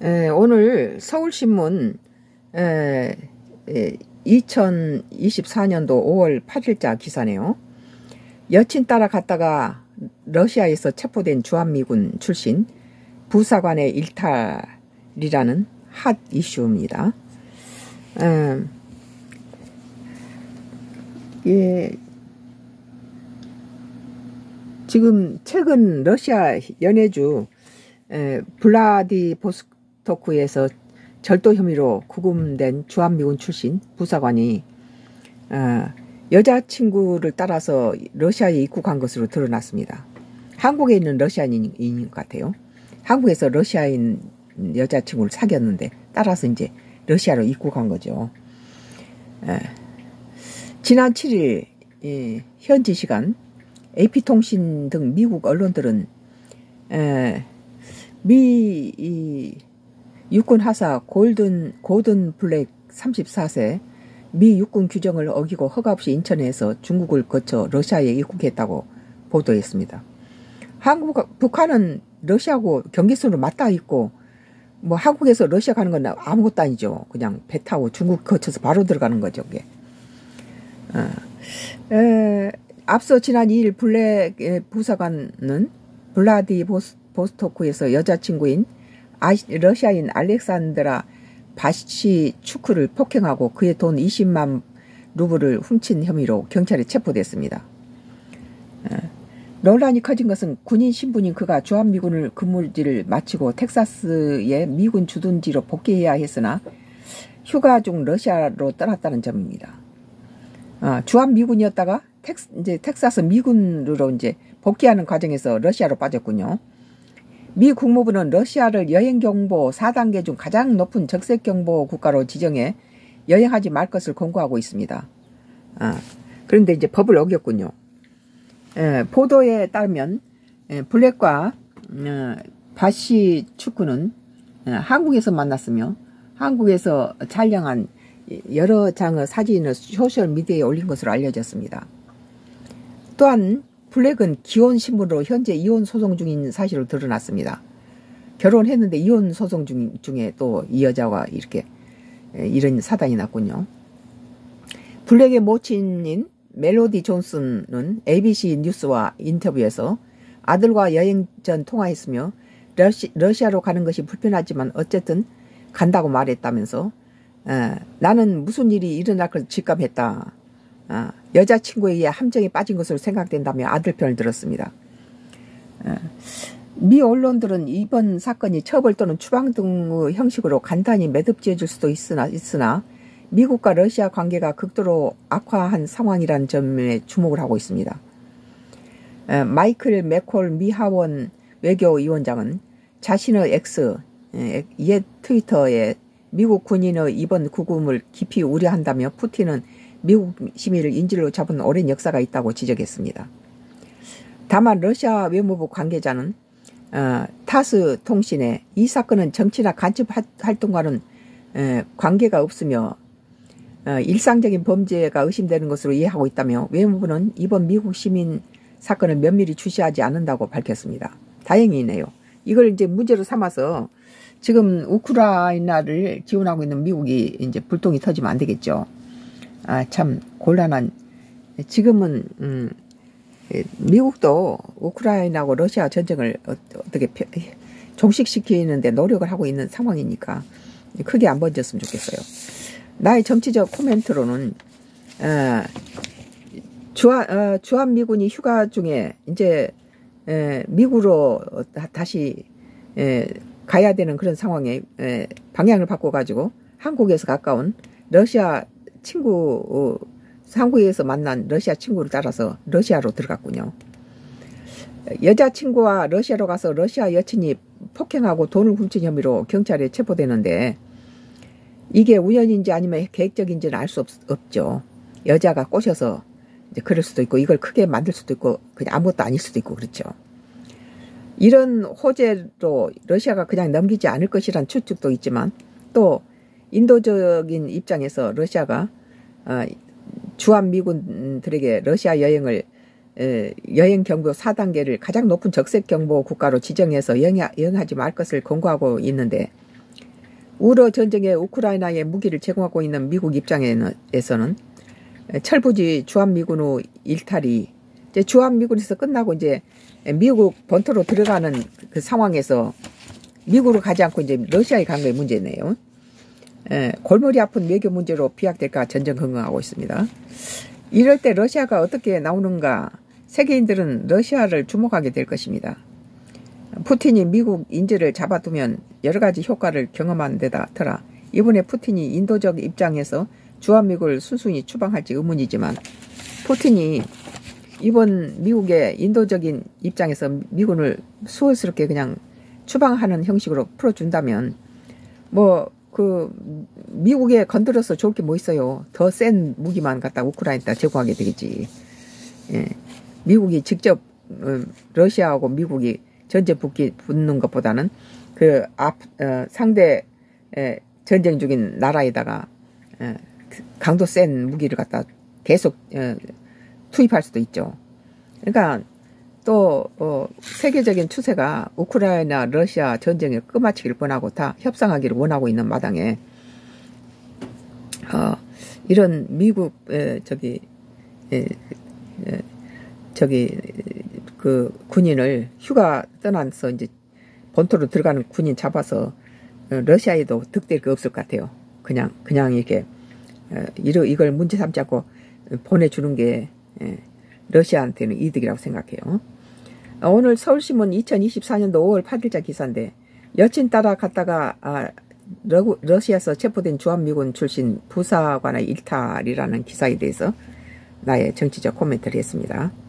오늘 서울신문 2024년도 5월 8일자 기사네요. 여친 따라 갔다가 러시아에서 체포된 주한미군 출신 부사관의 일탈이라는 핫 이슈입니다. 지금 최근 러시아 연해주 블라디보스토크에서 절도 혐의로 구금된 주한미군 출신 부사관이 여자친구를 따라서 러시아에 입국한 것으로 드러났습니다. 한국에 있는 러시아인인 것 같아요. 한국에서 러시아인 여자친구를 사귀었는데 따라서 이제 러시아로 입국한 거죠. 지난 7일 현지 시간 AP통신 등 미국 언론들은 미 육군 하사 고든 블랙 34세 미 육군 규정을 어기고 허가 없이 인천에서 중국을 거쳐 러시아에 입국했다고 보도했습니다. 북한은 러시아하고 경계선으로 맞닿아 있고 뭐 한국에서 러시아 가는 건 아무것도 아니죠. 그냥 배 타고 중국 거쳐서 바로 들어가는 거죠. 그게. 앞서 지난 2일 블랙 부사관은 블라디보스토크에서 여자친구인 러시아인 알렉산드라 바시추크를 폭행하고 그의 돈 20만 루블을 훔친 혐의로 경찰에 체포됐습니다. 논란이 커진 것은 군인 신분인 그가 주한미군을 근무지를 마치고 텍사스의 미군 주둔지로 복귀해야 했으나 휴가 중 러시아로 떠났다는 점입니다. 주한미군이었다가 이제 텍사스 미군으로 이제 복귀하는 과정에서 러시아로 빠졌군요. 미 국무부는 러시아를 여행경보 4단계 중 가장 높은 적색경보 국가로 지정해 여행하지 말 것을 권고하고 있습니다. 그런데 이제 법을 어겼군요. 보도에 따르면 블랙과 바시추크는 한국에서 만났으며 한국에서 촬영한 여러 장의 사진을 소셜미디어에 올린 것으로 알려졌습니다. 또한 블랙은 기혼 신부로 현재 이혼 소송 중인 사실로 드러났습니다. 결혼했는데 이혼 소송 중에 또 이 여자와 이렇게 이런 사단이 났군요. 블랙의 모친인 멜로디 존슨은 ABC 뉴스와 인터뷰에서 아들과 여행 전 통화했으며 러시아로 가는 것이 불편하지만 어쨌든 간다고 말했다면서 나는 무슨 일이 일어날 걸 직감했다. 여자친구에 의해 함정에 빠진 것으로 생각된다며 아들 편을 들었습니다. 미 언론들은 이번 사건이 처벌 또는 추방 등의 형식으로 간단히 매듭지어질 수도 있으나 미국과 러시아 관계가 극도로 악화한 상황이라는 점에 주목을 하고 있습니다. 마이클 맥콜 미 하원 외교위원장은 자신의 옛 트위터에 미국 군인의 이번 구금을 깊이 우려한다며 푸틴은 미국 시민을 인질로 잡은 오랜 역사가 있다고 지적했습니다. 다만 러시아 외무부 관계자는 타스 통신에 이 사건은 정치나 간첩 활동과는 관계가 없으며 일상적인 범죄가 의심되는 것으로 이해하고 있다며 외무부는 이번 미국 시민 사건을 면밀히 주시하지 않는다고 밝혔습니다. 다행이네요. 이걸 이제 문제로 삼아서 지금 우크라이나를 지원하고 있는 미국이 이제 불똥이 터지면 안 되겠죠. 참 곤란한. 지금은 미국도 우크라이나하고 러시아 전쟁을 어떻게 종식시키는데 노력을 하고 있는 상황이니까 크게 안 번졌으면 좋겠어요. 나의 정치적 코멘트로는 주한미군이 휴가 중에 이제 미국으로 다시 가야 되는 그런 상황에 방향을 바꿔가지고 한국에서 가까운 러시아 친구, 한국에서 만난 러시아 친구를 따라서 러시아로 들어갔군요. 여자친구와 러시아로 가서 러시아 여친이 폭행하고 돈을 훔친 혐의로 경찰에 체포되는데 이게 우연인지 아니면 계획적인지는 알 수 없죠. 여자가 꼬셔서 이제 그럴 수도 있고 이걸 크게 만들 수도 있고 그냥 아무것도 아닐 수도 있고 그렇죠. 이런 호재로 러시아가 그냥 넘기지 않을 것이란 추측도 있지만 또 인도적인 입장에서 러시아가 주한미군들에게 러시아 여행을 여행 경보 4단계를 가장 높은 적색 경보 국가로 지정해서 여행하지 말 것을 권고하고 있는데 우러 전쟁에 우크라이나에 무기를 제공하고 있는 미국 입장에서는 철부지 주한미군의 일탈이 이제 주한미군에서 끝나고 이제 미국 본토로 들어가는 그 상황에서 미국으로 가지 않고 이제 러시아에 간 게 문제네요. 골머리 아픈 외교 문제로 비약될까 전전긍긍하고 있습니다. 이럴 때 러시아가 어떻게 나오는가 세계인들은 러시아를 주목하게 될 것입니다. 푸틴이 미국 인재를 잡아두면 여러 가지 효과를 경험한 데다 터라 이번에 푸틴이 인도적 입장에서 주한미국을 순순히 추방할지 의문이지만 푸틴이 이번 미국의 인도적인 입장에서 미군을 수월스럽게 그냥 추방하는 형식으로 풀어준다면 뭐 그 미국에 건드려서 좋을 게 뭐 있어요. 더 센 무기만 갖다 우크라이나에다 제공하게 되겠지. 예. 미국이 직접 러시아하고 미국이 전쟁 붙는 것보다는 그 상대 전쟁 중인 나라에다가 강도 센 무기를 갖다 계속 투입할 수도 있죠. 그러니까 또 세계적인 추세가 우크라이나 러시아 전쟁을 끝마치기를 원하고 다 협상하기를 원하고 있는 마당에 이런 미국 그 군인을 휴가 떠나서 이제 본토로 들어가는 군인 잡아서 러시아에도 득될 게 없을 것 같아요. 그냥 이렇게 이걸 문제 삼지 않고 보내주는 게 러시아한테는 이득이라고 생각해요. 오늘 서울신문 2024년도 5월 8일자 기사인데 여친 따라 갔다가 러시아에서 체포된 주한미군 출신 부사관의 일탈이라는 기사에 대해서 나의 정치적 코멘트를 했습니다.